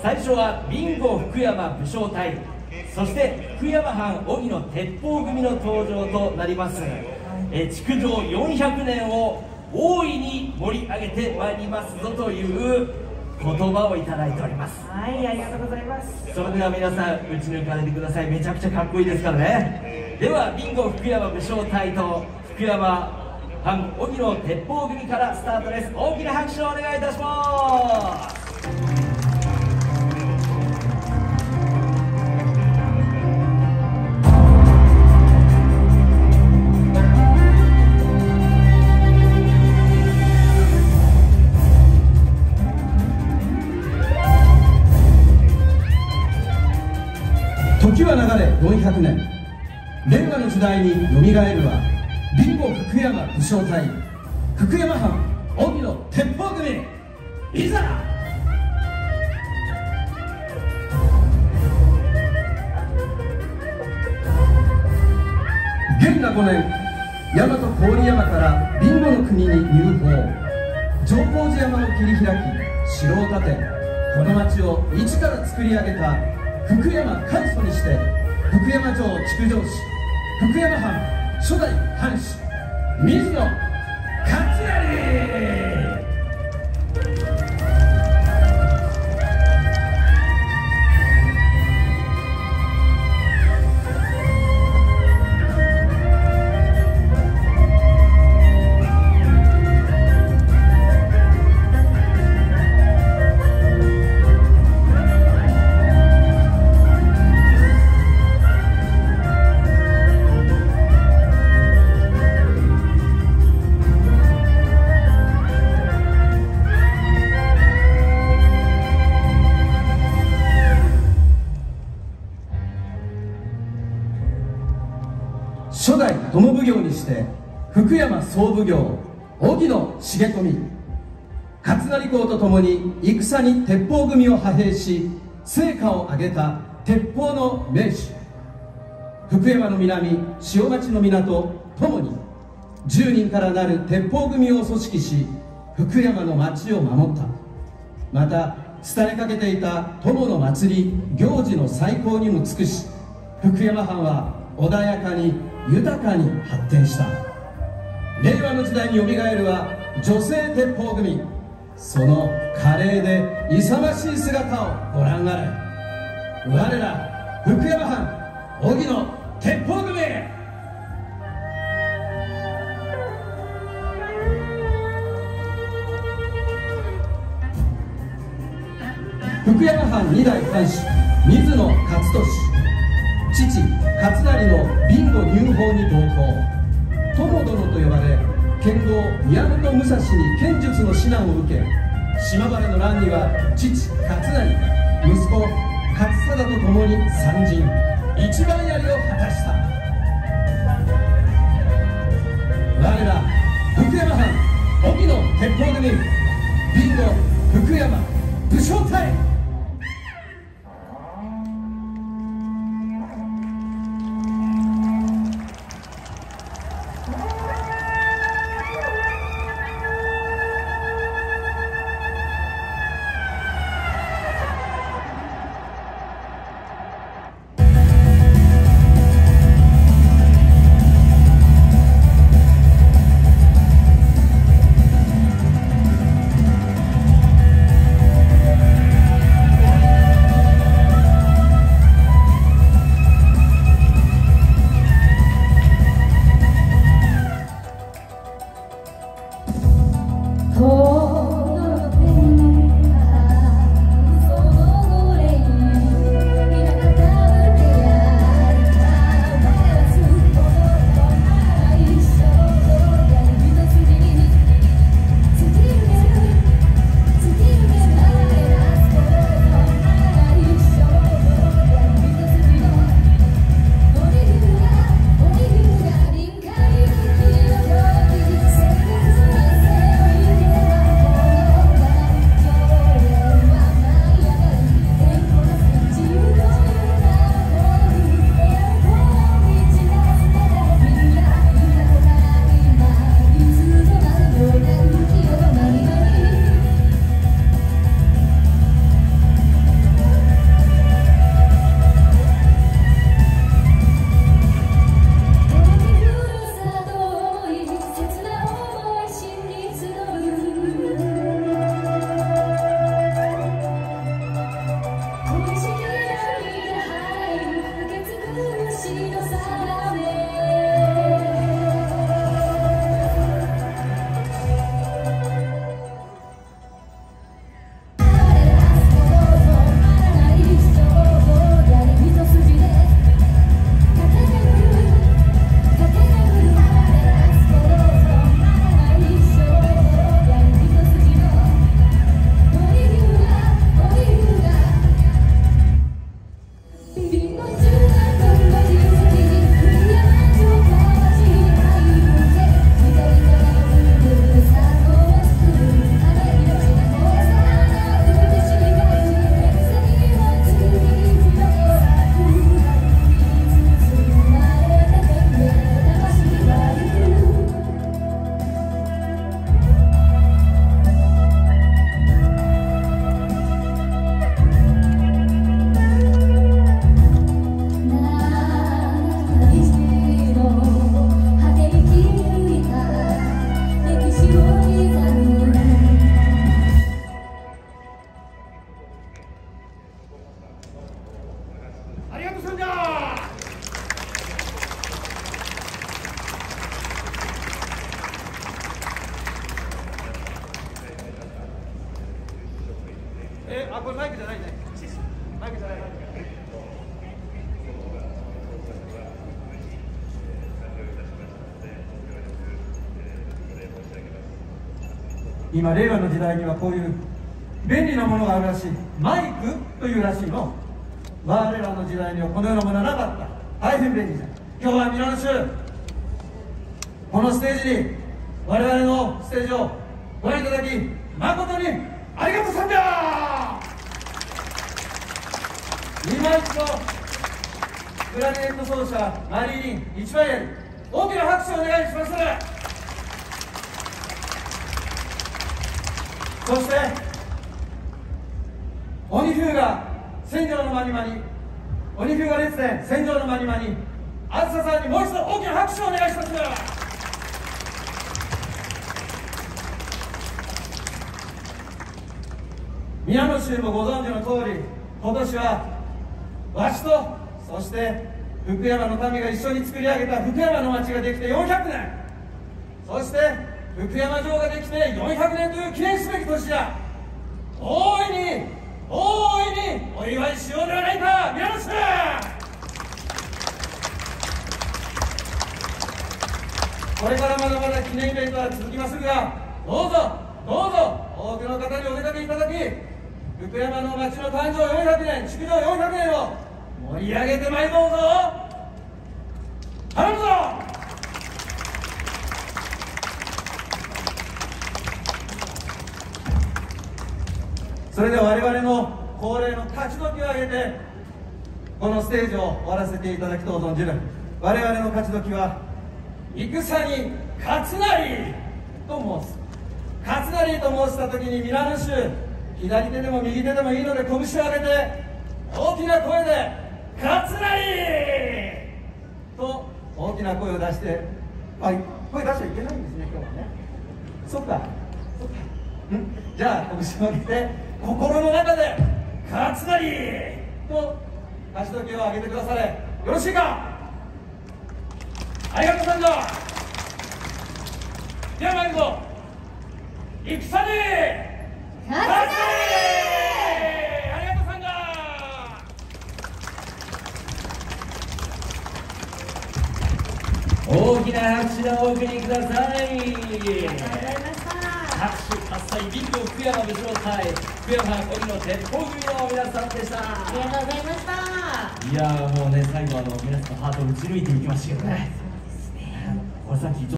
最初は備後福山武将隊、そして福山藩荻野鉄砲組の登場となります。築城400年を大いに盛り上げてまいりますぞという言葉をいただいております。 はい、ありがとうございます。 それでは皆さん打ち抜かれてください。めちゃくちゃかっこいいですからね。では備後福山武将隊と福山藩荻野鉄砲組からスタートです。大きな拍手をお願いいたします。 時は流れ400年、令和の時代によみがえるは備後福山武将隊、福山藩荻野鉄砲組、いざ。元和5年、大和郡山から備後の国に入堡。上皇寺山を切り開き城を建て、この町を一から作り上げた福山開祖にして、福山城築城し福山藩初代藩主水野勝成。初代友奉行にして福山総奉行荻野重富、勝成公とともに戦に鉄砲組を派兵し成果を上げた鉄砲の名手。福山の南塩町の港ともに10人からなる鉄砲組を組織し福山の町を守った。また廃れかけていた友の祭り行事の再興にも尽くし、福山藩は穏やかに豊かに発展した。令和の時代によみがえるは女性鉄砲組、その華麗で勇ましい姿をご覧あれ。我ら福山藩荻野鉄砲組。福山藩2代藩主水野勝利、父勝成の備後入堡に同行。友殿と呼ばれ剣豪宮本武蔵に剣術の指南を受け、島原の乱には父勝成、息子勝貞と共に参陣一番槍を果たした。我ら福山藩荻野鉄砲組備後福山武将隊。 りがとうさんじゃ。これマイクじゃないね。マイクじゃない。 今令和の時代にはこういう便利なものがあるらしい。マイクというらしいの。我らの時代にはこのようなものはなかった。大変便利じゃん。今日は皆の衆、このステージに我々のステージをご覧いただき誠にありがとうさんじゃ。今一度クラリネット奏者マリー・リン1万円大きな拍手をお願いします。そして鬼フューガ戦場のマニマニ、鬼フューガ列伝戦場のマニマニ、あずささんにもう一度大きな拍手をお願いします。皆の衆もご存知の通り、今年はわしとそして福山の民が一緒に作り上げた福山の町ができて400年、そして福山城ができて400年という記念すべき年だ。大いにお祝いしようではないか。皆の衆、これからまだまだ記念イベントは続きますが、どうぞ多くの方にお出かけいただき、福山の町の誕生400年、築城400年を盛り上げてまいろうぞ。頼むぞ。それでは我々の恒例の勝ち時を挙げてこのステージを終わらせていただきとう存じる。我々の勝ち時は戦に勝つなりと申す。勝つなりと申した時に皆の衆、左手でも右手でもいいので拳を上げて大きな声で勝つなりと大きな声を出して、声出しちゃいけないんですね今日はね。そっかじゃあ拳を上げて心の中で勝つなりと勝ち時を上げてくだされ。よろしいか。ありがとうさんじゃ。では参るぞ。戦に勝つなり。ありがとうさんじゃ。 大きな拍手でお送りください。 ありがとうございました。 拍手喝采、ビンゴ福山武将隊、福山鬼の鉄砲組の皆さんでした。 ありがとうございました。 いやーもうね、最後皆さんのハートを打ち抜いていきましたけどね。 そうですね。 これさっき